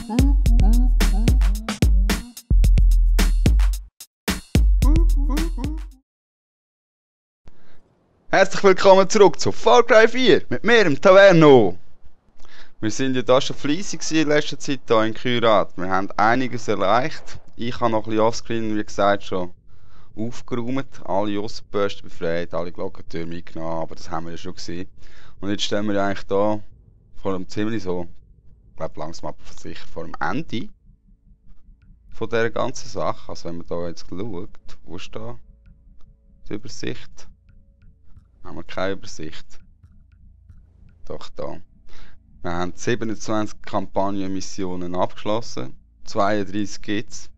Herzlich willkommen zurück zu Far Cry 4 mit mir, dem Taverno. Wir sind ja da schon fleissig in letzter Zeit hier in Kyrat. Wir haben einiges erreicht. Ich habe noch ein bisschen offscreen, wie gesagt, schon aufgeräumt. Alle Aussenposten befreit, alle Glockentürme mitgenommen, aber das haben wir ja schon gesehen. Und jetzt stehen wir eigentlich hier vor einem ziemlich so, ich glaube langsam aber sicher vor dem Ende von dieser ganzen Sache. Also wenn man da jetzt schaut, wo ist da die Übersicht? Haben wir keine Übersicht. Doch da. Wir haben 27 Kampagnenmissionen abgeschlossen. 32 gibt es.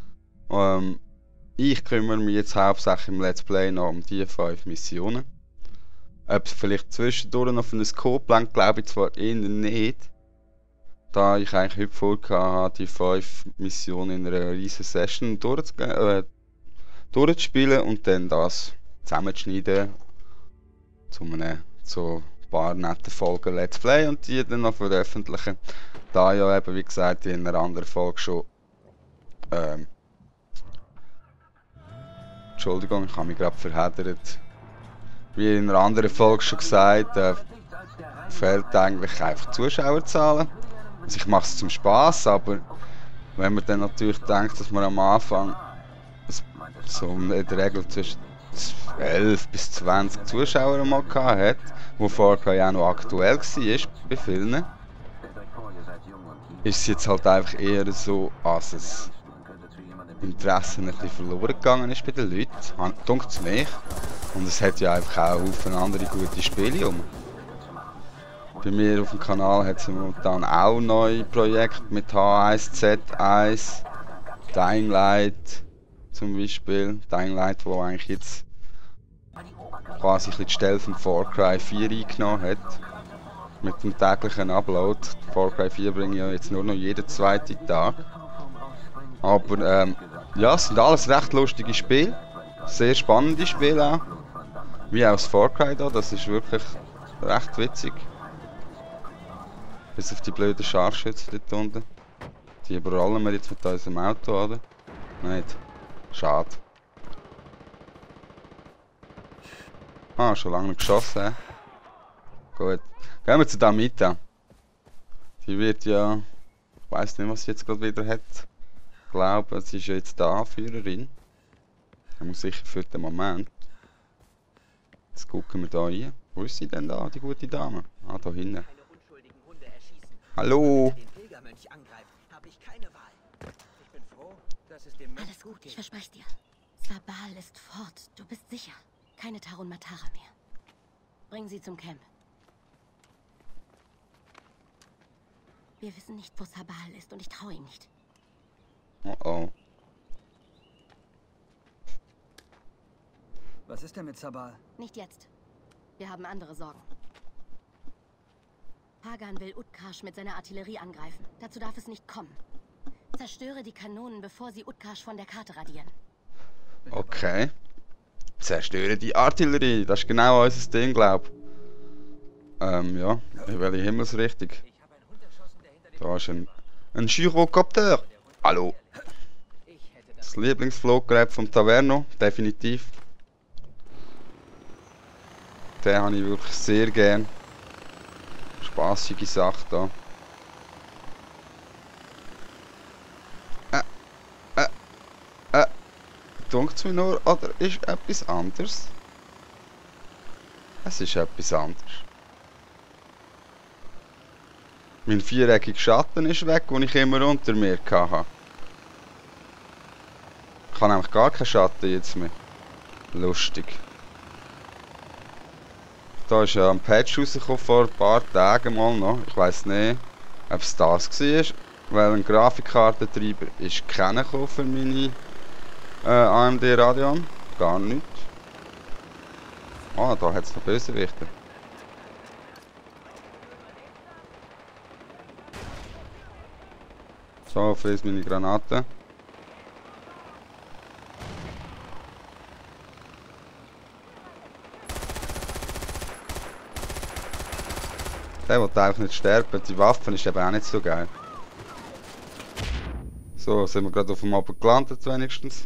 Ich kümmere mich jetzt hauptsächlich im Let's Play noch um die 5 Missionen. Ob es vielleicht zwischendurch noch für einen Scope langt, glaube ich zwar eher nicht. Da ich eigentlich heute vorgehabt die 5 Missionen in einer riesen Session durchzuspielen und dann das zusammenzuschneiden. Zu ein paar netten Folgen Let's Play und die dann noch veröffentlichen. Da ja eben, wie gesagt, in einer anderen Folge schon Entschuldigung, ich habe mich gerade verheddert. Wie in einer anderen Folge schon gesagt, fehlt eigentlich einfach Zuschauerzahlen. Also ich mache es zum Spaß, aber wenn man dann natürlich denkt, dass man am Anfang so in der Regel zwischen 11 bis 20 Zuschauer mal hat, wo Far Cry auch noch aktuell war bei vielen, ist es jetzt halt einfach eher so, als das Interesse ein bisschen verloren gegangen ist bei den Leuten. Denkt es mich. Und es hat ja einfach auch Haufen andere gute Spiele um. Bei mir auf dem Kanal hat es momentan auch neue Projekte mit H1Z1, Dying Light zum Beispiel. Dying Light, wo eigentlich jetzt quasi die Stelle von Far Cry 4 eingenommen hat. Mit dem täglichen Upload. Far Cry 4 bringe ich ja jetzt nur noch jeden zweiten Tag. Aber ja, es sind alles recht lustige Spiele. Sehr spannende Spiele auch. Wie auch das Far Cry da, das ist wirklich recht witzig. Bis auf die blöden Scharfschützen dort unten. Die überrollen wir jetzt mit unserem Auto, oder? Nicht. Schade. Ah, schon lange nicht geschossen, he? Gut. Gehen wir zu der Mita. Die wird ja... Ich weiss nicht, was sie jetzt gerade wieder hat. Ich glaube, sie ist ja jetzt die Anführerin. Ich muss sicher für den Moment. Jetzt gucken wir da rein. Wo ist sie denn da, die gute Dame? Ah, da hinten. Hallo! Alles gut, ich verspreche dir. Sabal ist fort. Du bist sicher. Keine Tarun Matara mehr. Bring sie zum Camp. Wir wissen nicht, wo Sabal ist und ich traue ihm nicht. Oh oh. Was ist denn mit Sabal? Nicht jetzt. Wir haben andere Sorgen. Pagan will Utkarsh mit seiner Artillerie angreifen. Dazu darf es nicht kommen. Zerstöre die Kanonen, bevor sie Utkarsh von der Karte radieren. Okay. Zerstöre die Artillerie. Das ist genau unser Ding, glaub. Ja. In welche Himmelsrichtung? Da ist ein Gyrocopter. Hallo. Das Lieblingsfluggerät vom Taverno. Definitiv. Den habe ich wirklich sehr gern. Spassige Sache da. Dunkt es mir nur, oder ist etwas anderes? Es ist etwas anderes. Mein viereckiger Schatten ist weg, den ich immer unter mir hatte. Ich habe nämlich gar keinen Schatten jetzt mehr. Lustig. Da ist ja ein Patch rausgekommen vor ein paar Tagen mal noch. Ich weiss nicht, ob es das war. Weil ein Grafikkartentreiber ist keiner für meine AMD Radeon. Gar nicht. Ah, da hat es noch Bösewichter. So, fräs meine Granate. Der will eigentlich nicht sterben. Die Waffe ist eben auch nicht so geil. So, sind wir gerade auf dem Abend gelandet wenigstens.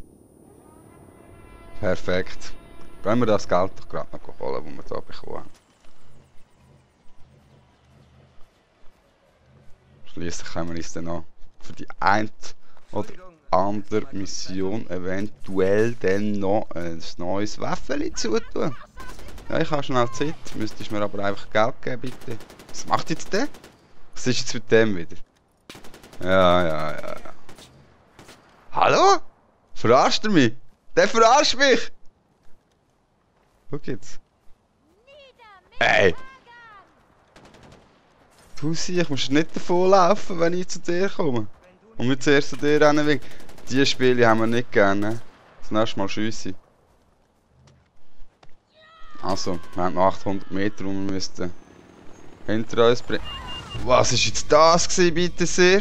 Perfekt. Gehen wir das Geld doch gerade noch holen, das wir hier bekommen haben. Schliesslich können wir uns dann noch für die eine oder andere Mission eventuell dann noch ein neues Waffeli zutun. Ja, ich habe schnell Zeit, müsstest mir aber einfach Geld geben, bitte. Was macht jetzt der? Was ist jetzt mit dem wieder? Ja. Hallo? Verarscht er mich? Der verarscht mich! Schau jetzt. Ey! Du siehst, ich muss nicht davon laufen, wenn ich zu dir komme. Und wir zuerst zu dir rennen. Diese Spiele haben wir nicht gerne. Das nächste Mal schiesse. Also, wir haben noch 800 Meter, die wir müssten hinter uns bringen. Was war jetzt das gewesen, bitte sehr?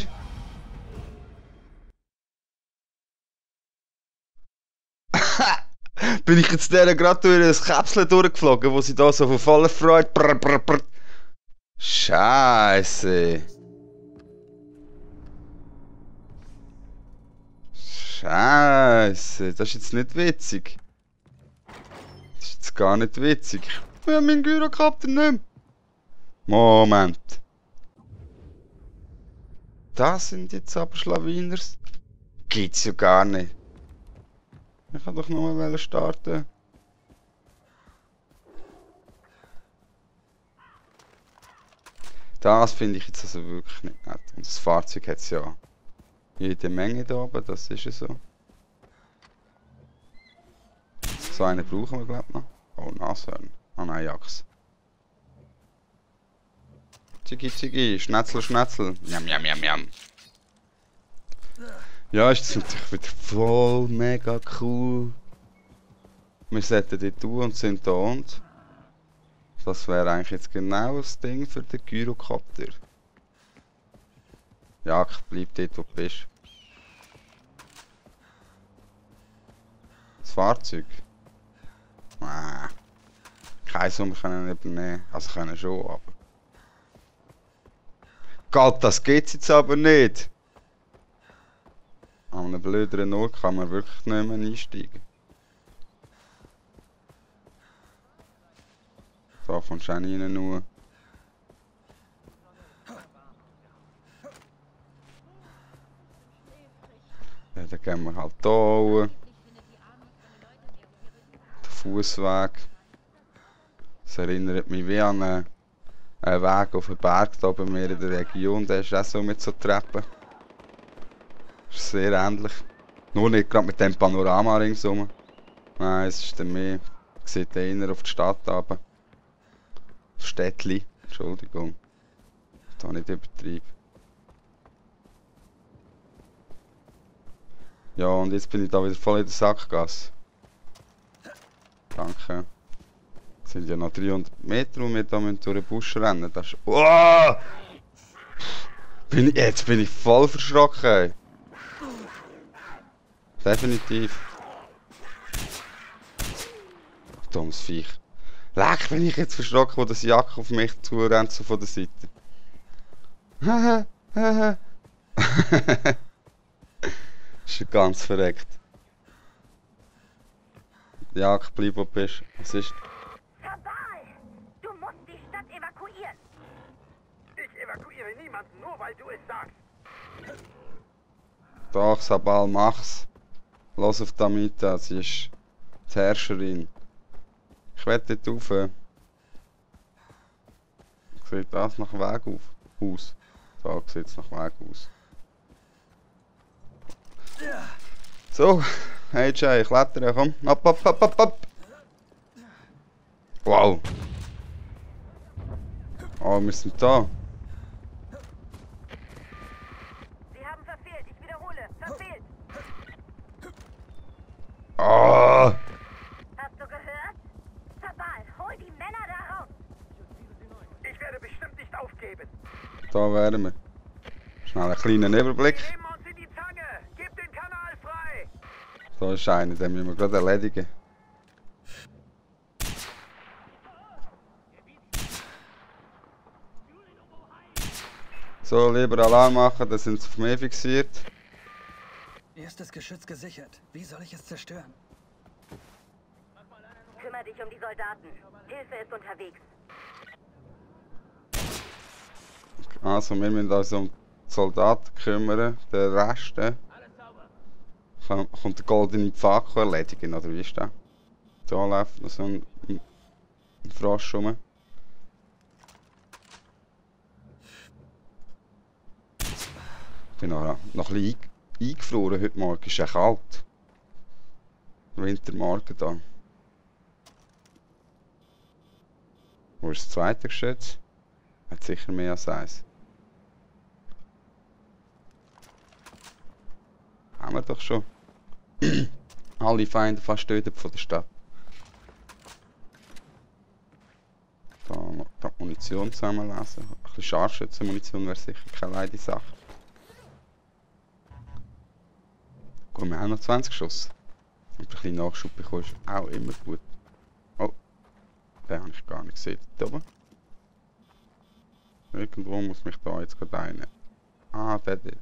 Bin ich jetzt der gerade durch das Käpsel durchgeflogen, wo sie da so von voller Freude. Brr. Scheiße. Scheiße, das ist jetzt nicht witzig. Das ist jetzt gar nicht witzig. Ich habe meinen Gyrocopter nicht mehr. Moment. Das sind jetzt aber Schlawiners. Gibt's ja gar nicht. Ich kann doch nur mal starten. Das finde ich jetzt also wirklich nicht nett. Und das Fahrzeug hat es ja jede Menge da oben, das ist ja so. So einen brauchen wir glaube ich noch. Oh, Nashörn. Ah nein, Ajax. Ziggy, Schnetzel. Jam. Ja, ist das natürlich wieder voll mega cool. Wir sollten dort tun und sind da und. Das wäre eigentlich jetzt genau das Ding für den Gyrocopter. Ja, bleib dort, wo du bist. Das Fahrzeug? Keine Summe können wir übernehmen. Also können schon, aber... Gott, das geht's jetzt aber nicht! An einem blöderen Ort kann man wirklich nicht mehr einsteigen. Da kommst du auch nicht rein nur. Ja, dann gehen wir halt da hoch. Der Fußweg. Das erinnert mich wie an einen Weg auf den Berg da bei mir in der Region. Der ist auch so mit so Treppen. Das ist sehr ähnlich. Nur nicht gerade mit dem Panorama ringsum. Nein, es ist dann mehr. Man sieht eher auf die Stadt runter. Städtli, Entschuldigung. Da nicht übertrieben. Ja, und jetzt bin ich da wieder voll in der Sackgasse. Danke. Es sind ja noch 300 Meter, wo wir da durch den Busch rennen. Das ist... Oh! Jetzt bin ich voll verschrocken. Ey. Definitiv. Dummes Viech. Leck, bin ich jetzt verschrocken, wo das Jacke auf mich zurennt, so von der Seite. Ist schon ganz verreckt. Jacke, bleib wo du bist. Was ist? Sabal! Du musst die Stadt evakuieren! Ich evakuiere niemanden, nur weil du es sagst! Doch, Sabal, mach's. Los auf Damita, sie ist die Herrscherin. Ich werde dort rauf. Sieht das nach Weg aus? Da sieht es nach Weg aus. So, hey Jay, klettern, komm. Ab. Wow. Oh, wir sind da. Sie haben verfehlt, ich wiederhole, verfehlt! Oh. Hast du gehört? Sabal, hol die Männer da raus! Ich werde bestimmt nicht aufgeben! Da wären wir. Schnell einen kleinen Überblick. Wir nehmen uns in die Zange! Gib den Kanal frei! Da ist einer, den müssen wir gerade erledigen. So, lieber Alarm machen, dann sind sie auf mich fixiert. Erstes Geschütz gesichert. Wie soll ich es zerstören? Kümmere dich um die Soldaten. Hilfe ist unterwegs. Also, wir müssen uns um die Soldaten kümmern. Der Rest kommt der goldene Pfad erledigen, oder wie ist das? Da läuft noch so ein Frosch rum. Ich bin noch ein bisschen eingefroren heute Morgen. Es ist ja kalt. Wintermorgen da. Wo ist das zweite Geschütz? Hat sicher mehr als eins. Haben wir doch schon. Alle Feinde fast tötet von der Stadt. Da noch die Munition zusammenlesen. Ein bisschen Scharfschützenmunition wäre sicher keine leichte Sache. Gut, wir haben noch 20 Schuss. Und ein bisschen Nachschub bekommen ist auch immer gut. Oh, den habe ich gar nicht gesehen. Da oben. Irgendwo muss mich da jetzt gerade rein. Ah, der. Direkter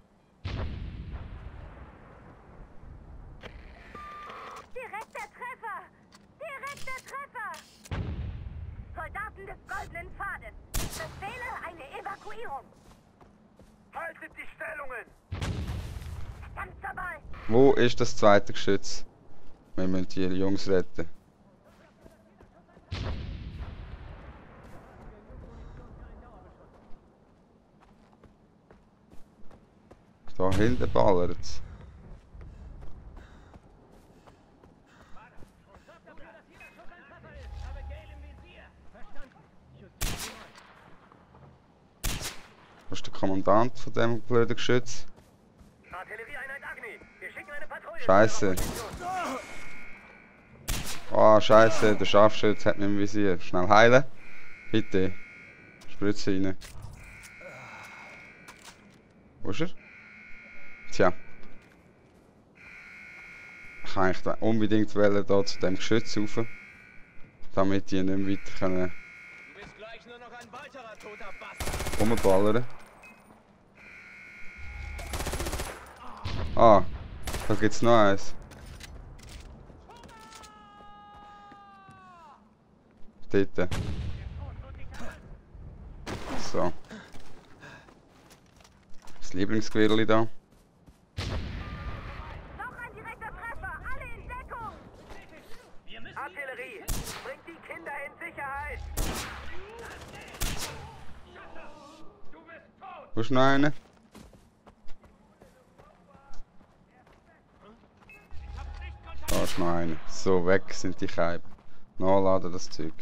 Treffer! Direkter Treffer! Soldaten des Goldenen Pfades! Befehle eine Evakuierung! Haltet die Stellungen! Verdammt dabei! Wo ist das zweite Geschütz? Wir müssen die Jungs retten. Da hinten ballert es. Wo ist der Kommandant von dem blöden Geschütz? Artillerieeinheit Agni! Wir schicken eine Patrouille! Scheiße. Oh, Scheiße, der Scharfschütze hat mich im Visier. Schnell heilen. Bitte. Spritze rein. Wo ist er? Tja. Ich kann eigentlich unbedingt wollen, da zu dem Geschütz rauf. Damit die nicht mehr weiter können rumballern. Ah, da gibt's noch eins. Dort. So. Das Lieblingsquirli da. Noch ein direkter Treffer! Alle in Deckung! Artillerie! Bringt die Kinder in Sicherheit! Wo ist noch einer? Da ist noch einer. So, weg sind die Scheiben. Nachladen das Zeug.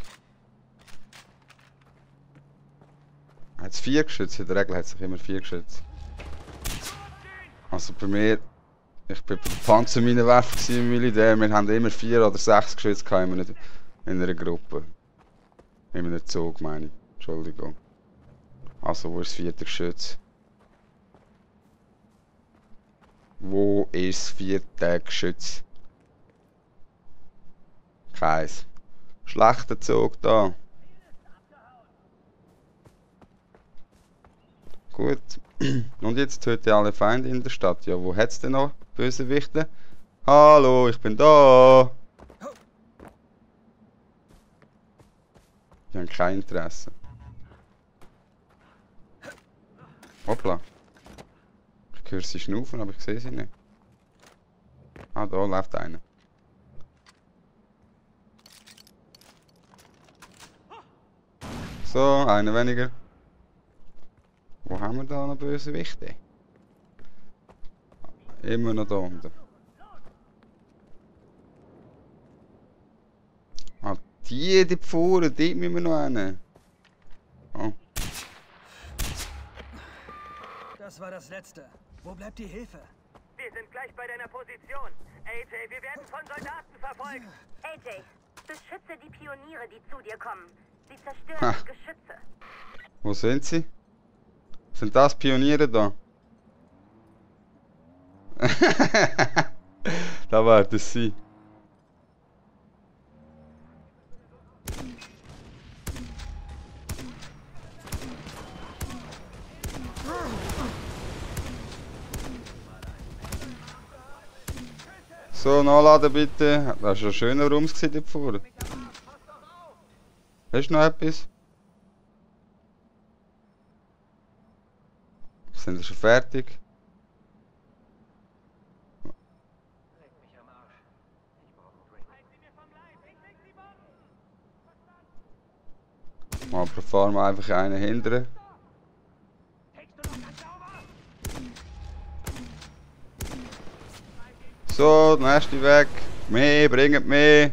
Hat es 4 Geschütze? In der Regel hat es immer 4 Geschütze. Also bei mir, ich war bei der Panzerminenwerfer im Militär, wir haben immer 4 oder 6 Geschütze in einer Gruppe. In einem Zug meine ich. Entschuldigung. Also wo ist das 4. Geschütz? Wo ist das 4. Geschütz? Keins. Schlechter Zug da. Gut. Und jetzt töte alle Feinde in der Stadt. Ja, wo hat's denn noch Bösewichte? Hallo, ich bin da. Die haben kein Interesse. Hoppla. Ich höre sie schnaufen, aber ich sehe sie nicht. Ah, da läuft einer. So, einer weniger. Wo haben wir da noch Bösewichte? Immer noch da unten. Ah, die vorne, die müssen wir noch hin. Oh. Das war das Letzte. Wo bleibt die Hilfe? Wir sind gleich bei deiner Position. AJ, wir werden von Soldaten verfolgt. AJ, beschütze die Pioniere, die zu dir kommen. Sie zerstören die Geschütze. Wo sind sie? Sind das Pioniere da? Da war das sie. So, nachladen bitte. Das ist ein schöner Raum dort vorne. Hast du noch etwas? Sind wir schon fertig? Mal pro forma einfach einen hindern. So, der nächste weg. Mehr, bringt mehr.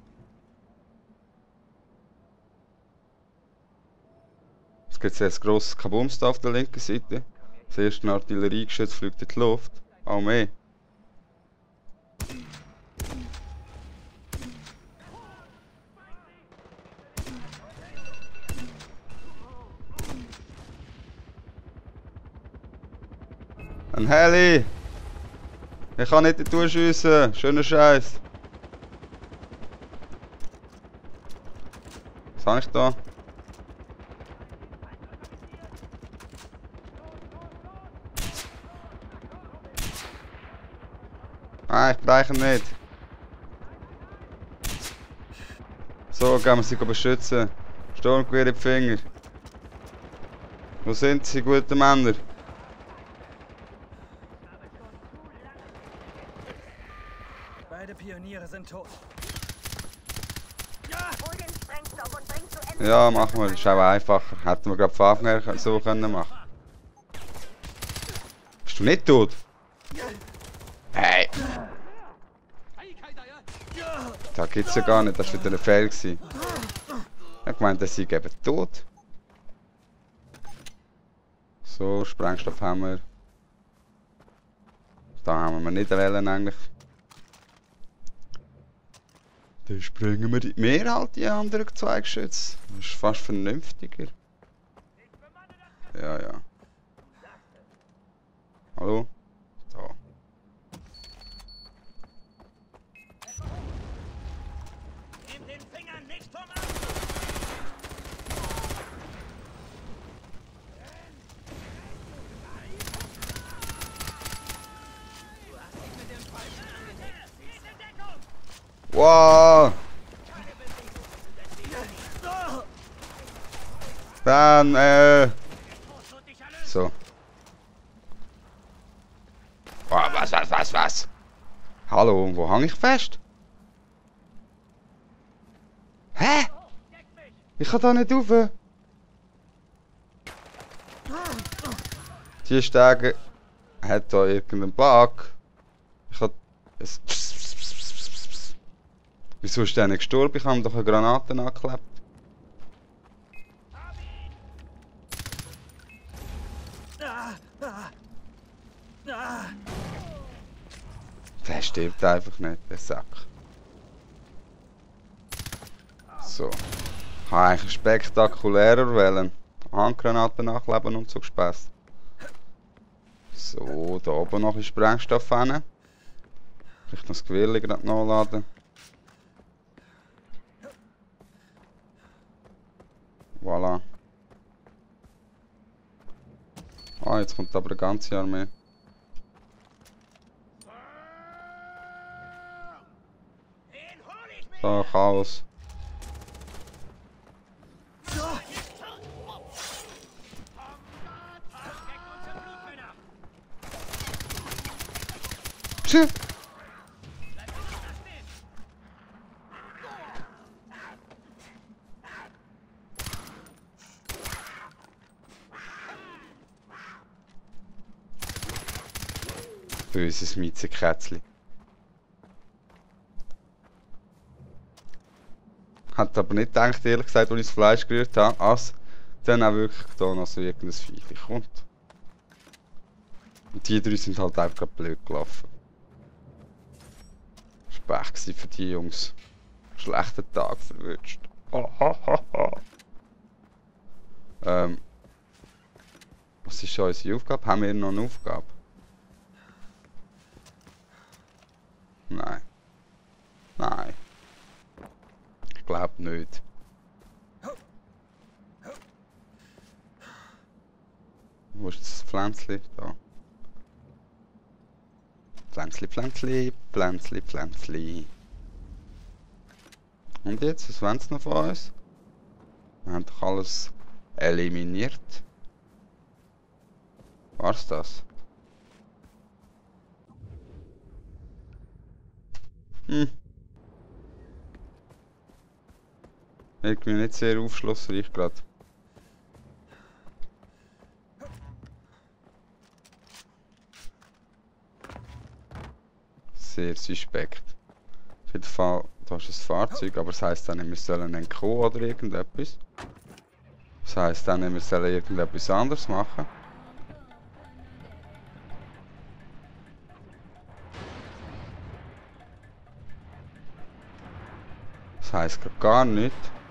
Es gibt jetzt ein grosses Kabums da auf der linken Seite. Das erste Artilleriegeschütz fliegt in die Luft. Auch mehr. Ein Heli! Ich kann nicht durchschiessen. Schöner Scheiß. Was habe ich da? Nein, ich breche ihn nicht. So, gehen wir sie beschützen. Sturmgewehr in die Finger. Wo sind sie, gute Männer? Beide Pioniere sind tot. Hol den Sprengstoff und bring zu Ende. Ja, machen wir. Das ist auch einfacher. Hätten wir gerade von Anfang her so können machen. Bist du nicht tot? Hey! Das gibt's ja gar nicht. Das war wieder ein Fehler gewesen. Ich meinte, sie geben tot. So, Sprengstoff haben wir. Da haben wir nicht wählen eigentlich. Dann springen wir mehr halt die anderen zwei Geschütze. Das ist fast vernünftiger. Ja, ja. Hallo? So. Nimm den Finger nicht vom Arm! Wow! Dann, so. Wow, was? Hallo, wo hang ich fest? Hä? Ich kann da nicht rauf. Die Stege hat da irgendeinen Bug. Ich hab... Wieso ist der nicht gestorben? Ich habe ihm doch eine Granate angeklebt. Der stirbt einfach nicht, der Sack. So. Ich habe eigentlich spektakulärer wählen. Handgranaten nachkleben und so Spaß. So, da oben noch ein Sprengstoff hin. Vielleicht noch das Gewehr gerade nachladen. Voilà. Ah, jetzt kommt aber eine ganze Armee. So, Chaos. Tschüss. Böses Miezenkätzli. Hat aber nicht gedacht, ehrlich gesagt, als ich das Fleisch gerührt habe, dass dann auch wirklich da noch so irgendein Viech kommt. Und die drei sind halt einfach gerade blöd gelaufen. Das war Pech für die Jungs. Schlechten Tag verwünscht. Was ist unsere Aufgabe? Haben wir noch eine Aufgabe? Nein. Nein. Ich glaube nicht. Wo ist das Pflänzchen? Da. Pflänzli, Pflänzli, Pflänzli, Pflänzli. Und jetzt, was wollen sie noch von uns? Wir haben doch alles eliminiert. War's das? Irgendwie nicht sehr aufschlussreich gerade. Sehr suspekt. Auf jeden Fall, da ist ein Fahrzeug, aber das heisst dann nicht, wir sollen entkommen oder irgendetwas. Das heisst dann nicht, wir sollen irgendetwas anderes machen. Das heisst gar nicht.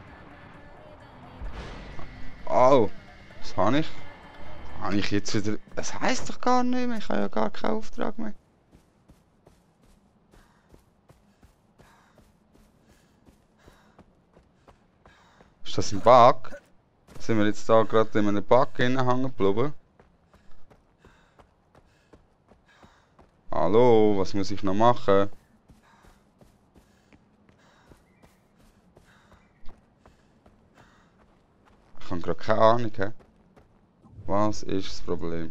Oh, was habe ich? Habe ich jetzt wieder... Das heisst doch gar nicht mehr, ich habe ja gar keinen Auftrag mehr. Ist das ein Bug? Sind wir jetzt da gerade in einem Bug hängen geblieben? Hallo, was muss ich noch machen? Ich habe gerade keine Ahnung. He? Was ist das Problem?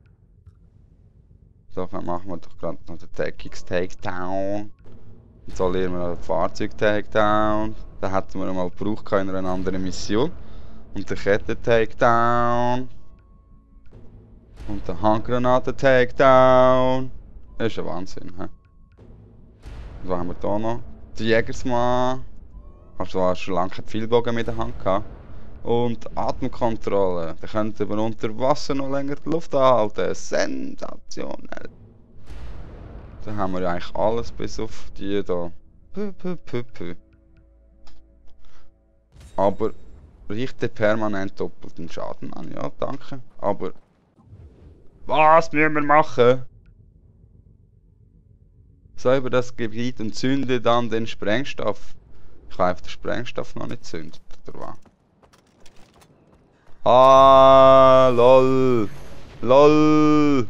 So, dann machen wir doch gerade noch den Deckungs-Takedown. Und so lernen wir noch den Fahrzeug-Takedown. Den hätten wir mal gebraucht in einer anderen Mission. Und den Ketten-Takedown. Und den Handgranaten-Takedown. Das ist ein Wahnsinn. He? Und was haben wir hier noch? Den Jägersmann. Also schon lange keinen Pfeilbogen mit der Hand gehabt. Und Atemkontrolle. Da könnt ihr unter Wasser noch länger die Luft anhalten. Sensationell. Da haben wir ja eigentlich alles bis auf die da. Aber richtet permanent doppelten Schaden an. Ja, danke. Aber was müssen wir machen? Säuber das Gebiet und zünde dann den Sprengstoff. Ich habe den Sprengstoff noch nicht zündet, oder was? Ah, lol. LOL.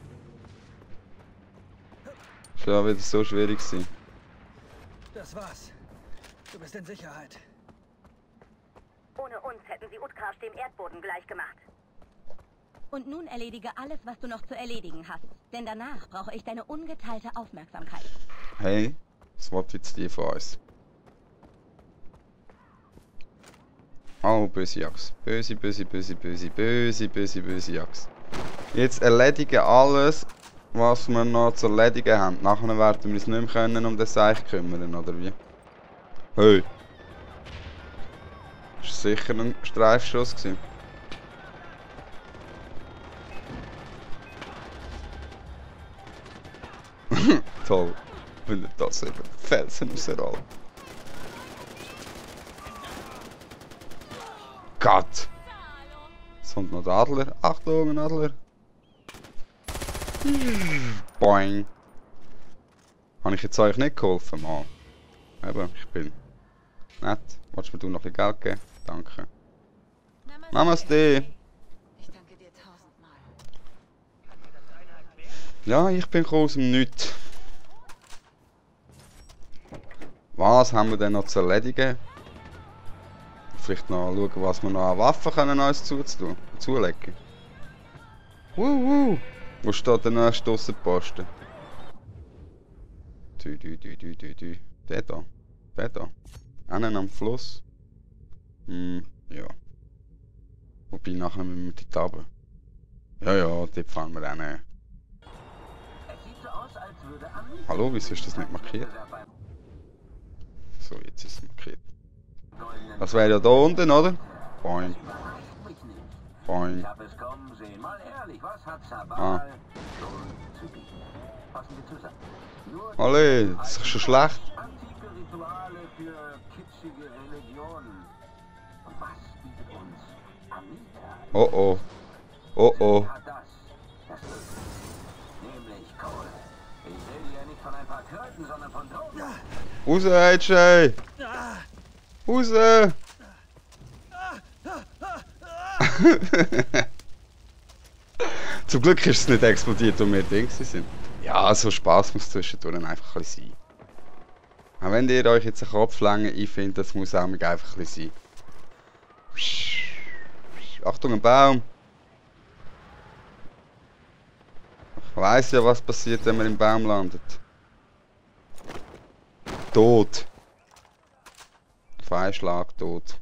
Ist ja wieder so schwierig gewesen. Das war's. Du bist in Sicherheit. Ohne uns hätten sie Utkarsch dem Erdboden gleichgemacht. Und nun erledige alles, was du noch zu erledigen hast. Denn danach brauche ich deine ungeteilte Aufmerksamkeit. Hey, was wollt jetzt die von uns? Oh, böse Axt. Böse, böse, böse, böse, böse, böse, böse Axt. Jetzt erledigen alles, was wir noch zu erledigen haben. Nachher werden wir uns nicht mehr können um das Seich kümmern, oder wie? Hey! Das war sicher ein Streifschuss gewesen. Toll, wenn er das über den Felsen rausrollt. Gott! Jetzt kommt noch der Adler. Achtung, ein Adler! Boing! Habe ich jetzt euch nicht geholfen, Mann? Eben, ich bin nett. Wolltest du mir noch ein bisschen Geld geben? Danke. Namaste! Ja, ich bin aus dem Nichts. Was haben wir denn noch zu erledigen? Vielleicht noch schauen, was wir noch an Waffen können uns zulegen. Wo steht der nächste Aussenposten? Der da. Der da. Einen am Fluss. Ja. Wobei nachher müssen wir dort runter. Ja, dort fahren wir hin. Hallo, wieso ist das nicht markiert? So, jetzt ist es markiert. Das wäre ja da unten, oder? Boing. Boing. Ah. Alle, das ist schon schlecht. Oh oh. Oh oh. Raus, AJ! Raus! Zum Glück ist es nicht explodiert, wo wir Dings sind. Ja, so Spaß muss zwischendurch einfach ein bisschen sein. Auch wenn ihr euch jetzt den Kopf länge, ich finde, das muss auch einfach ein bisschen sein. Achtung, ein Baum! Ich weiss ja, was passiert, wenn man im Baum landet. Tod. Feinschlag, tot.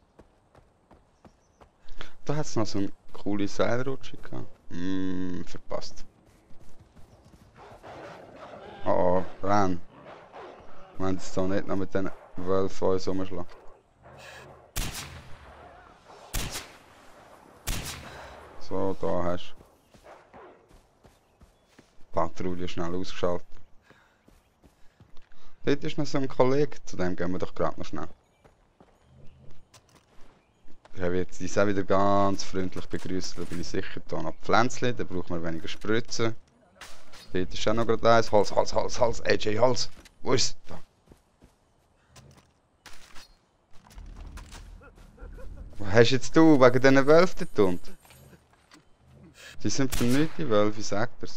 Da hat es noch so eine coole Seilrutsche gehabt. Verpasst. Oh, oh, renn. Wir wollen es da nicht noch mit den Wölfen uns rumschlagen. So, da hast du. Patrouille schnell ausgeschaltet. Dort ist noch so ein Kollege, zu dem gehen wir doch gerade noch schnell. Er wird uns auch wieder ganz freundlich begrüßen, da bin ich sicher. Hier noch Pflänzchen, da braucht man weniger Spritzen. Dort ist auch noch gerade eins. Hals, Hals, Hals, Hals, AJ, Hals. Wo ist es? Da. Was hast jetzt du wegen diesen Wölfen dort unten? Die sind für nichts, die Wölfe, sagt er's.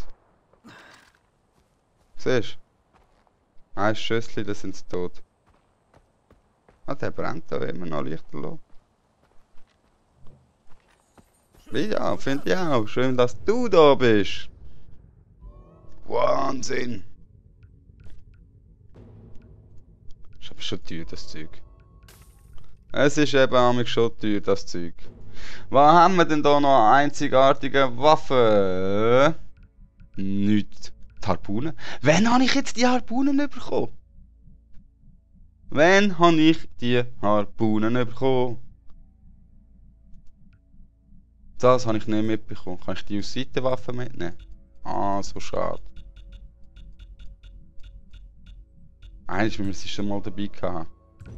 Siehst du? Ein Schüssel, da sind sie tot. Ah, der brennt da immer noch lichterloh. Ja, finde ich auch. Schön, dass du da bist. Wahnsinn. Ist aber schon teuer, das Zeug. Es ist eben auch schon teuer, das Zeug. Was haben wir denn da noch? Einzigartige Waffen? Nichts. Die Harpunen? Wann habe ich jetzt die Harpunen bekommen? Wann habe ich die Harpunen bekommen? Das habe ich nicht mitbekommen. Kann ich die aus Seitenwaffen mitnehmen? Ah, so schade. Eigentlich, wenn wir sie schon mal dabei hatten.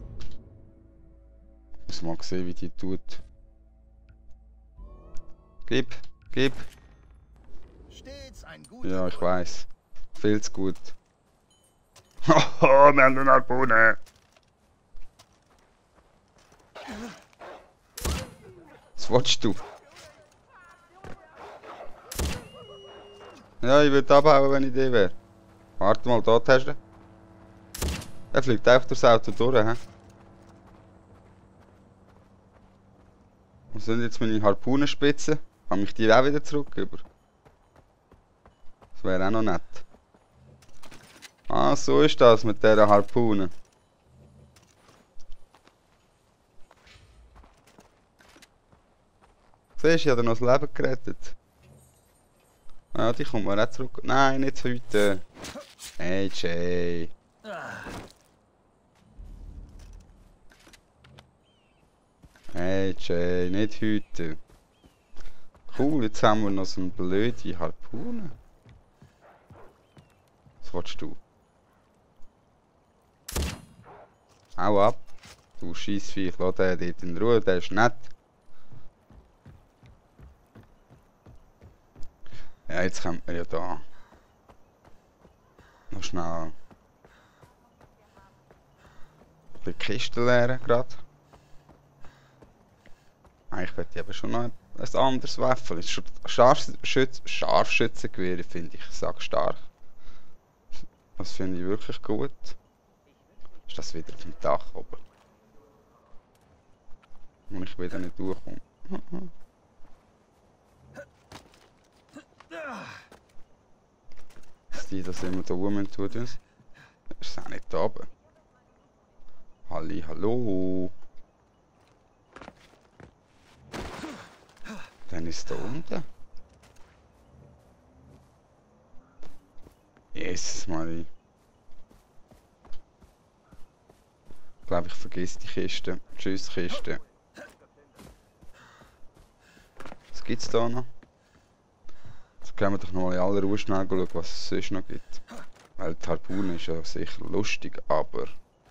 Muss mal sehen, wie die tut. Gib, gib. Ja, ich weiß. Viel zu gut. Haha, wir haben eine Harpune. Was willst du? Ja, ich würde abhauen, wenn ich die wäre. Warte mal, da hast du. Er fliegt einfach durchs Auto durch, hä? Was sind jetzt meine Harpunenspitzen? Kann ich die auch wieder zurück über? Das wäre auch noch nett. Ah, so ist das mit dieser Harpune. Siehst du, ich habe noch das Leben gerettet. Ja, die kommt mir auch zurück. Nein, nicht heute. Hey, Jay. Hey, Jay, nicht heute. Cool, jetzt haben wir noch so eine blöde Harpune. Was willst du? Hau ab. Du Scheissviech, lass den dort in Ruhe, der ist nett. Ja, jetzt kommt man ja da. Noch schnell. Ein bisschen Kisten leeren gerade. Eigentlich könnte ich aber schon noch ein anderes Waffen. Scharfschützengewehr finde ich, sag stark. Das finde ich wirklich gut. Ist das wieder auf dem Dach oben? Wo ich wieder nicht durchkomme. Dass die das immer da oben tun. Ist es auch nicht da oben? Halli, hallo. Dann ist es da unten. Jesus Marie. Ich glaube, ich vergesse die Kiste. Tschüss, Kiste. Was gibt es da noch? Jetzt gehen wir doch noch mal in aller Ruhe schnell schauen, was es sonst noch gibt. Weil die Harpune ist ja sicher lustig, aber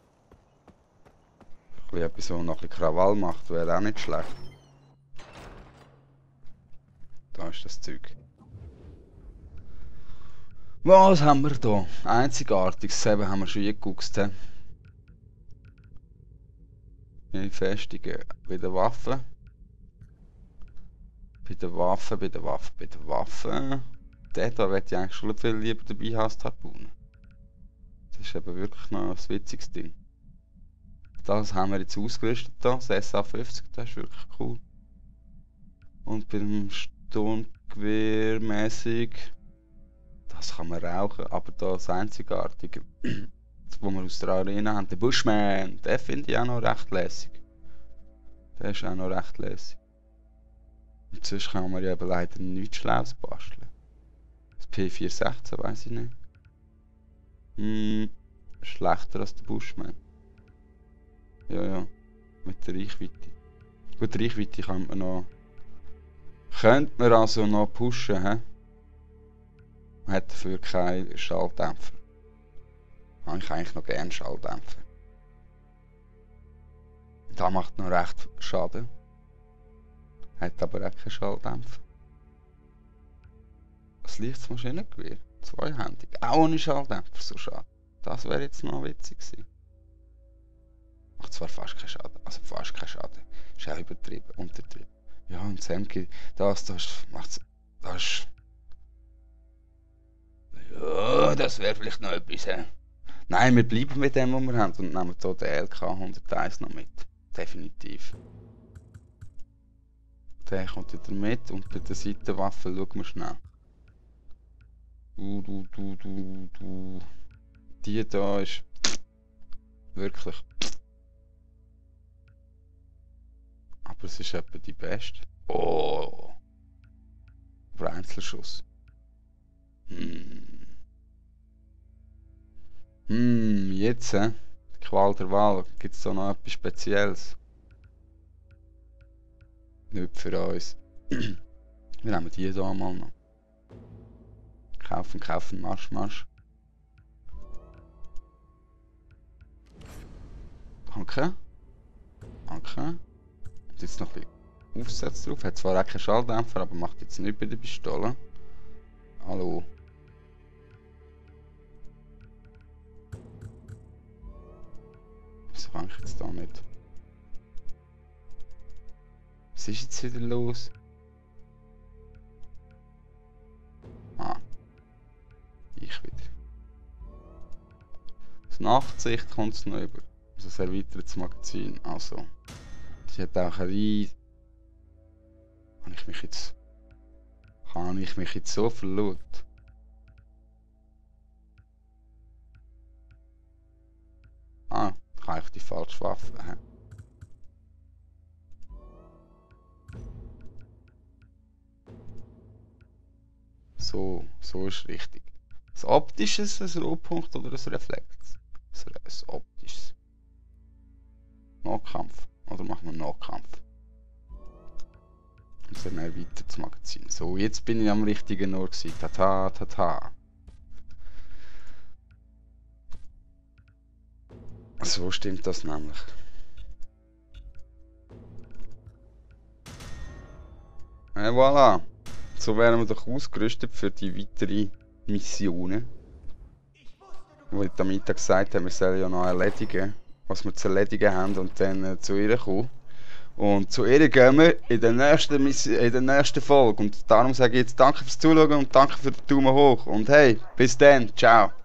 etwas, was noch ein bisschen Krawall macht, wäre auch nicht schlecht. Da ist das Zeug. Was haben wir da? Einzigartiges, eben haben wir schon geguckt. Die Festungen bei den Waffen. Bei den Waffen, bei den Waffen, bei den Waffen. Den da möchte ich eigentlich schon viel lieber dabei haben als die Harpune. Das ist eben wirklich noch ein witziges Ding. Das haben wir jetzt ausgerüstet hier, das SA50, das ist wirklich cool. Und beim Sturmgewehr mäßig, das kann man rauchen, aber das Einzigartige, das wir aus der Arena haben, der Bushman, den finde ich auch noch recht lässig. Der ist auch noch recht lässig. Und sonst kann man ja eben leider nichts Schlaues basteln. Das P416 weiss ich nicht. Schlechter als der Bushman. Ja, mit der Reichweite. Gut, die Reichweite könnte man also noch pushen, hä? Man hat dafür keinen Schalldämpfer. Habe ich eigentlich noch gerne Schalldämpfer. Da macht noch recht Schaden. Hat aber auch keinen Schalldämpfer. Das leichtes Maschinengewehr. Zweihändig. Auch ohne Schalldämpfer, so schade. Das wäre jetzt noch witzig gewesen. Macht zwar fast keinen Schaden. Also fast keinen Schaden. Ist auch übertrieben, untertrieben. Ja, und Semki, das macht's. Das. Ja, das wäre vielleicht noch etwas, hä? Nein, wir bleiben mit dem, was wir haben und nehmen hier den LK 101 noch mit. Definitiv. Der kommt wieder mit und bei der Seitenwaffe schauen wir schnell. Die da ist wirklich. Aber es ist etwa die beste. Oh! Aber Einzelschuss. Jetzt, die Qual der Wahl, gibt es da noch etwas Spezielles? Nicht für uns. Wir nehmen die hier mal noch. Kaufen, Marsch. Danke. Und jetzt noch ein bisschen Aufsatz drauf. Hat zwar auch keinen Schalldämpfer, aber macht jetzt nicht bei der Pistole. Hallo. Wieso kann ich jetzt da nicht? Was ist jetzt wieder los? Ich wieder. Aus Nachtsicht kommt es noch über. Also ein erweitertes Magazin. Also. Die hat auch eine Reihe. Habe ich mich jetzt so verlaugt? Ich habe eigentlich die falsche Waffe. So ist richtig. Ein optisches, ein Rohpunkt oder ein Reflex? Ein optisches. Nahkampf. Oder machen wir Nahkampf? Und dann erweitertes Magazin. So, jetzt bin ich am richtigen Ort gewesen. Tata. So stimmt das nämlich. Et voilà. So wären wir doch ausgerüstet für die weiteren Missionen. Wo ich am Mittag gesagt habe, wir sollen ja noch erledigen, was wir zu erledigen haben und dann zu ihr kommen. Und zu ihr gehen wir in der nächsten Folge. Und darum sage ich jetzt danke fürs Zuschauen und danke für den Daumen hoch. Und hey, bis dann, ciao.